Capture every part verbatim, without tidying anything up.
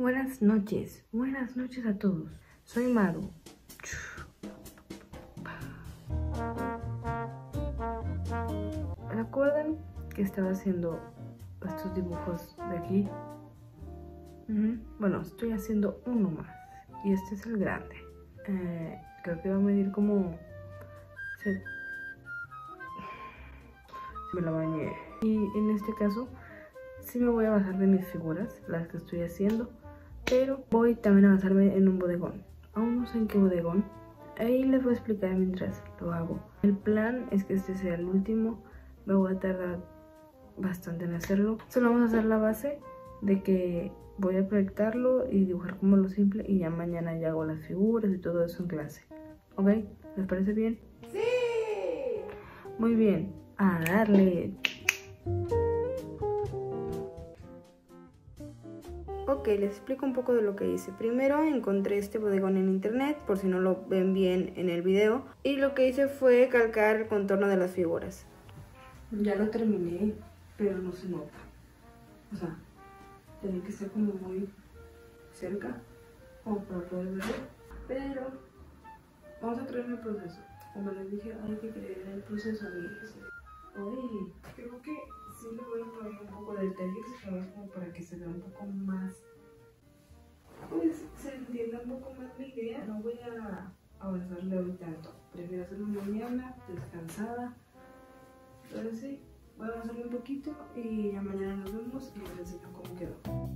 Buenas noches, buenas noches a todos. Soy Maru. ¿Recuerdan que estaba haciendo estos dibujos de aquí? Uh-huh. Bueno, estoy haciendo uno más. Y este es el grande. Eh, creo que va a medir como... Se... Me la bañé. Y en este caso, sí me voy a basar de mis figuras, las que estoy haciendo. Pero voy también a basarme en un bodegón. Aún no sé en qué bodegón. Ahí les voy a explicar mientras lo hago. El plan es que este sea el último. Me voy a tardar bastante en hacerlo. Solo vamos a hacer la base de que voy a proyectarlo y dibujar como lo simple. Y ya mañana ya hago las figuras y todo eso en clase. ¿Ok? ¿Les parece bien? ¡Sí! Muy bien. A darle. Ok, les explico un poco de lo que hice. Primero encontré este bodegón en internet, por si no lo ven bien en el video. Y lo que hice fue calcar el contorno de las figuras. Ya lo terminé, pero no se nota. O sea, tiene que ser como muy cerca, como para poder verlo. Pero vamos a creer en el proceso. Como les dije, hay que creer en el proceso, amigos. Ay, creo que sí le voy a poner un poco de detalles, como para que se vea un poco más, pues se entienda un poco más mi idea. No voy a avanzarle hoy tanto, prefiero hacerlo mañana, descansada. Pero sí, voy a avanzarle un poquito y ya mañana nos vemos y les enseño cómo quedó.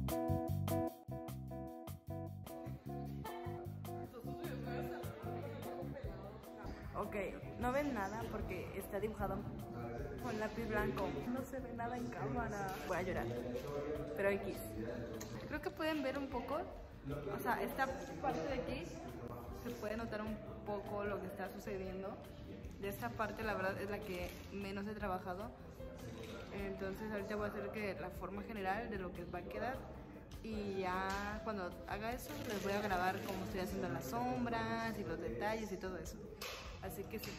Ok, no ven nada porque está dibujado con lápiz blanco. No se ve nada en cámara. Voy a llorar, pero X. Creo que pueden ver un poco, o sea, esta parte de aquí se puede notar un poco lo que está sucediendo. De esta parte la verdad es la que menos he trabajado. Entonces ahorita voy a hacer que la forma general de lo que va a quedar. Y ya cuando haga eso les voy a grabar cómo estoy haciendo las sombras y los detalles y todo eso. Así que sí.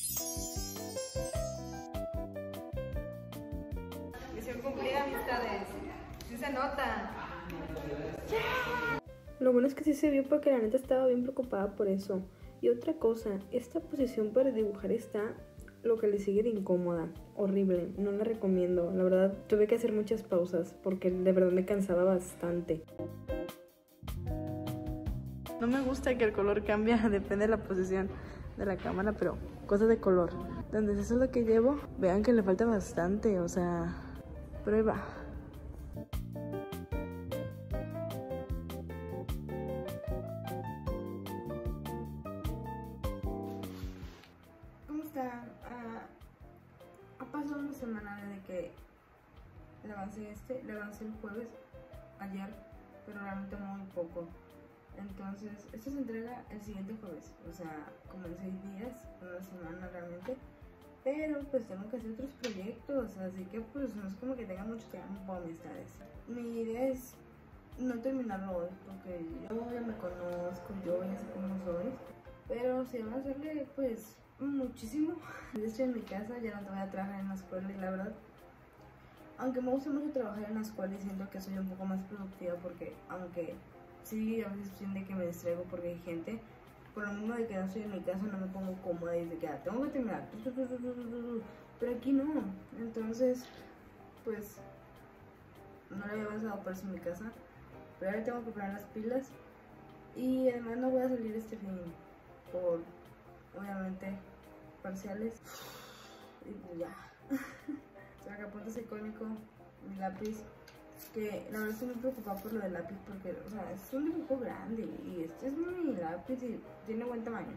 Misión cumplida, amistades. Sí se nota. ¡Yeah! Lo bueno es que sí se vio porque la neta estaba bien preocupada por eso. Y otra cosa, esta posición para dibujar está lo que le sigue de incómoda, horrible, no la recomiendo. La verdad tuve que hacer muchas pausas porque de verdad me cansaba bastante. No me gusta que el color cambie, depende de la posición de la cámara, pero cosas de color. Entonces eso es lo que llevo. Vean que le falta bastante, o sea, prueba. ¿Cómo está? Uh, ha pasado una semana desde que le avancé este, le avancé el jueves, ayer, pero realmente muy poco. Entonces, esto se entrega el siguiente jueves, o sea, como en seis días, una semana realmente. Pero pues tengo que hacer otros proyectos, así que pues no es como que tenga mucho tiempo, amistades. Mi idea es no terminarlo hoy, porque yo ya me conozco, yo ya sé cómo soy. Pero si van a hacerle pues muchísimo. Yo estoy en mi casa, ya no voy a trabajar en la escuela y la verdad, aunque me gusta mucho trabajar en la escuela y siento que soy un poco más productiva porque aunque sí, a veces siento que me distraigo porque hay gente. Por lo mismo de que no estoy en mi casa, no me pongo cómoda y de que ah, tengo que terminar. Pero aquí no. Entonces, pues, no le había avanzado por eso en mi casa. Pero ahora tengo que poner las pilas. Y además no voy a salir este fin por, obviamente, parciales. Y pues ya. Sacapuntas icónico, mi lápiz. Que la verdad estoy muy preocupada por lo del lápiz porque, o sea, es un dibujo grande y este es mi lápiz y tiene buen tamaño.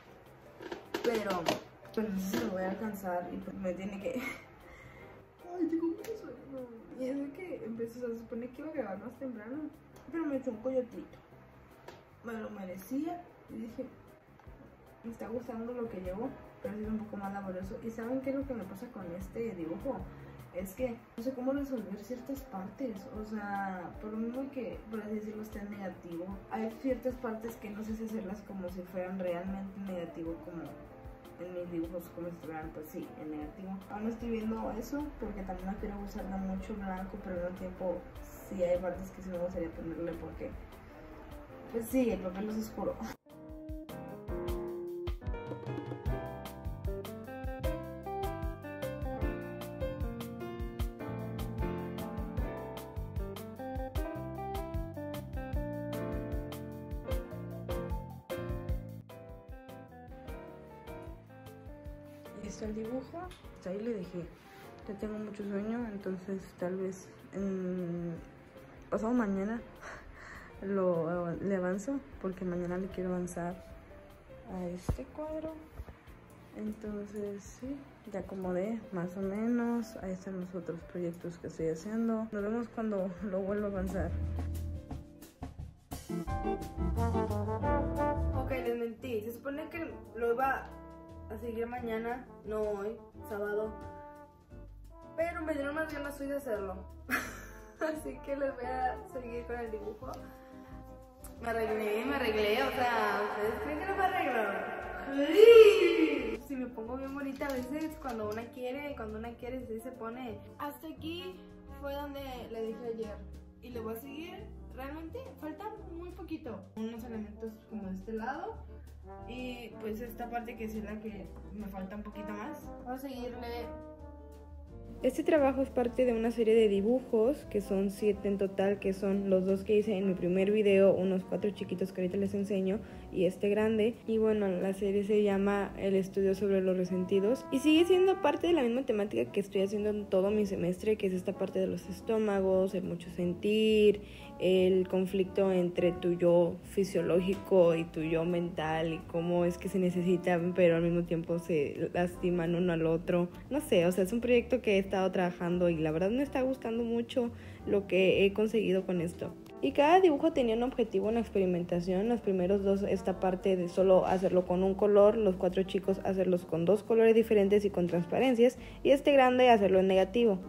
Pero, pues no sé si me voy a alcanzar y pues me tiene que... Ay, tengo mucho sueño. Y es de que empezó, se supone que iba a grabar más temprano, pero me echó un coyotito. Me lo merecía y dije, me está gustando lo que llevo, pero es un poco más laborioso. ¿Y saben qué es lo que me pasa con este dibujo? Es que no sé cómo resolver ciertas partes, o sea, por lo mismo que, por así decirlo, está en negativo. Hay ciertas partes que no sé si hacerlas como si fueran realmente en negativo, como en mis dibujos, como si estuvieran, pues sí, en negativo. Aún no estoy viendo eso, porque también no quiero usarla mucho blanco, pero al mismo tiempo sí hay partes que sí me gustaría ponerle porque, pues sí, el papel es oscuro. Ahí está el dibujo, pues ahí le dejé. Ya tengo mucho sueño, entonces tal vez en pasado mañana lo le avanzo, porque mañana le quiero avanzar a este cuadro. Entonces sí, ya acomodé más o menos. Ahí están los otros proyectos que estoy haciendo. Nos vemos cuando lo vuelva a avanzar. Ok, les mentí. Se supone que lo iba a seguir mañana, no hoy, sábado. Pero me dieron más ganas hoy de hacerlo. Así que les voy a seguir con el dibujo. Me arreglé, me arreglé, o sea, ¿ustedes creen que no me arreglo? ¡Sí! Si me pongo bien bonita a veces cuando una quiere, cuando una quiere sí se pone. Hasta aquí fue donde le dije ayer. Y le voy a seguir, realmente falta muy poquito. Unos elementos como de este lado. Y pues esta parte que es la que me falta un poquito más. Voy a seguirle. Este trabajo es parte de una serie de dibujos, que son siete en total, que son los dos que hice en mi primer video, unos cuatro chiquitos que ahorita les enseño, y este grande. Y bueno, la serie se llama El estudio sobre los resentidos, y sigue siendo parte de la misma temática que estoy haciendo en todo mi semestre, que es esta parte de los estómagos, el mucho sentir, el conflicto entre tu yo fisiológico y tu yo mental, y cómo es que se necesitan, pero al mismo tiempo se lastiman uno al otro. No sé, o sea, es un proyecto que he estado trabajando y la verdad me está gustando mucho lo que he conseguido con esto. Y cada dibujo tenía un objetivo, una experimentación. Los primeros dos, esta parte de solo hacerlo con un color, los cuatro chicos hacerlos con dos colores diferentes y con transparencias, y este grande hacerlo en negativo.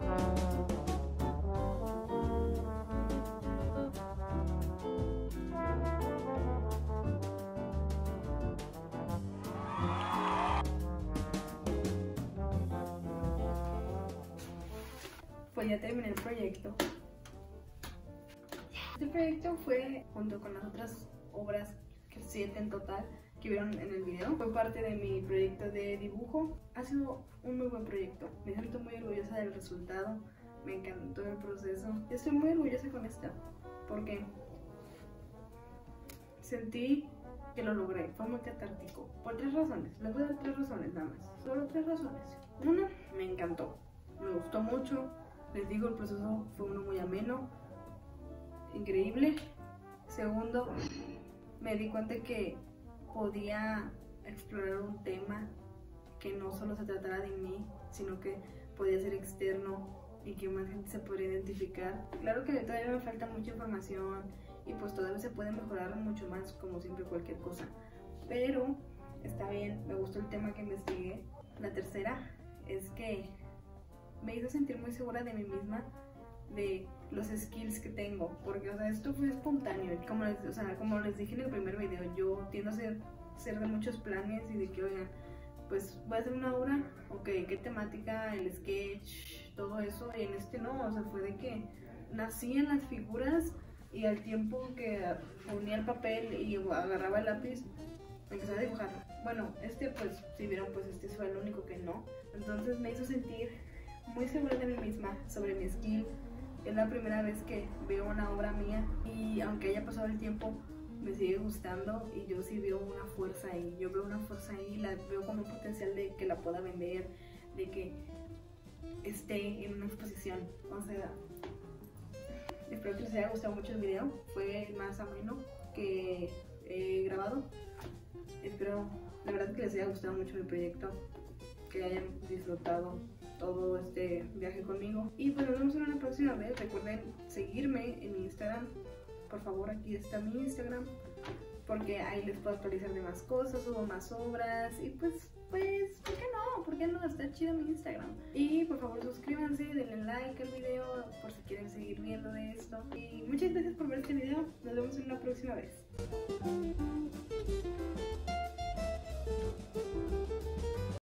Pues ya terminé el proyecto. Este proyecto fue, junto con las otras obras, que siete en total, que vieron en el video, fue parte de mi proyecto de dibujo. Ha sido un muy buen proyecto. Me siento muy orgullosa del resultado. Me encantó el proceso. Estoy muy orgullosa con esto, porque sentí que lo logré. Fue muy catártico. Por tres razones. Les voy a dar tres razones nada más. Solo tres razones. Una, me encantó. Me gustó mucho. Les digo, el proceso fue uno muy ameno, increíble. Segundo, me di cuenta que podía explorar un tema que no solo se tratara de mí, sino que podía ser externo y que más gente se podría identificar. Claro que todavía me falta mucha información y pues todavía se puede mejorar mucho más, como siempre cualquier cosa. Pero está bien, me gustó el tema que investigué. La tercera es que me hizo sentir muy segura de mí misma, de los skills que tengo, porque o sea, esto fue espontáneo. Como les, o sea, como les dije en el primer video, yo tiendo a ser, ser de muchos planes y de que, oigan, pues voy a hacer una obra, ok, qué temática, el sketch, todo eso, y en este no, o sea, fue de que nací en las figuras y al tiempo que ponía el papel y agarraba el lápiz, empecé a dibujar. Bueno, este pues, si vieron, pues este fue el único que no, entonces me hizo sentir muy segura de mí misma, sobre mi skill. Es la primera vez que veo una obra mía y aunque haya pasado el tiempo me sigue gustando, y yo sí veo una fuerza ahí, yo veo una fuerza ahí, la veo como un potencial de que la pueda vender, de que esté en una exposición. O sea, espero que les haya gustado mucho el video, fue el más ameno que he grabado. Espero, la verdad, que les haya gustado mucho mi proyecto, que hayan disfrutado todo este viaje conmigo, y pues nos vemos en una próxima vez. Recuerden seguirme en mi Instagram, por favor, aquí está mi Instagram, porque ahí les puedo actualizar de más cosas, subo más obras, y pues, pues, ¿por qué no? ¿Por qué no? Está chido mi Instagram. Y por favor suscríbanse, denle like al video por si quieren seguir viendo de esto, y muchas gracias por ver este video. Nos vemos en una próxima vez.